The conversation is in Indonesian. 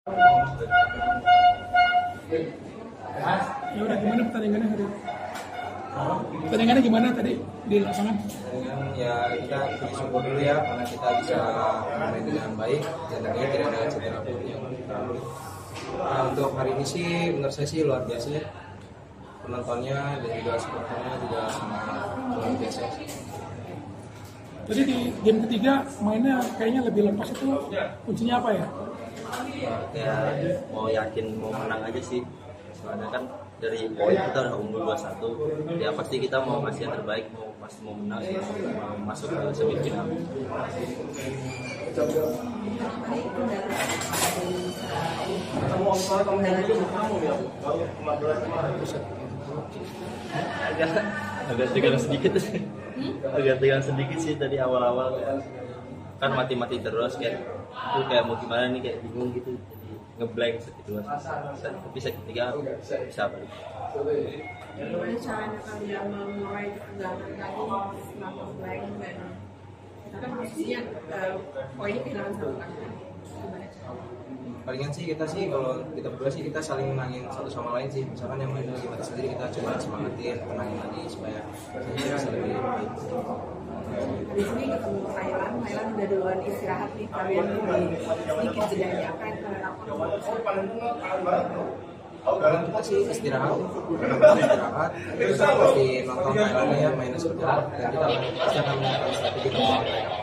Ya udah, gimana pertandingannya hari? Pertandingannya gimana tadi di lapangan? Pertandingan ya kita bersyukur dulu ya karena kita bisa main dengan baik dan tentunya tidak ada cedera pun yang terlalu. Nah, untuk hari ini sih menurut saya sih luar biasa ya. Penontonnya dan juga supporternya juga sangat luar biasa. Jadi di game ketiga mainnya kayaknya lebih lepas, itu kuncinya apa ya? Kayak mau yakin mau menang aja sih, soalnya kan dari poin kita udah unggul 2-1 ya, pasti kita mau ngasih yang terbaik, pasti mau menang, mau masuk ke semifinal. agak tegang sedikit agak tegang sedikit sih tadi awal-awal, kan mati-mati terus kayak itu kayak mau gimana nih, kayak bingung gitu, jadi ngeblank segitu. Tapi ketiga bisa balik. Gimana caranya kalian mengurai ketegangan tadi setelah ngeblank, dan kita kan posisinya poinnya kehilangan satu kan? Gimana caranya? Palingan sih kita sih kalau kita berdua sih kita saling menangin satu sama lain sih. Misalkan yang main lagi mati sendiri kita coba semangatin, tenangin lagi supaya kita bisa lebih baik. Di sini ketemu Thailand udah duluan istirahat nih, kalian sedikit jedanya apa yang kalian lakukan? Kita sih istirahat, terus pasti nonton Thailand ya mainnya seperti apa, dan kita pasti akan melakukan strategi terbaik.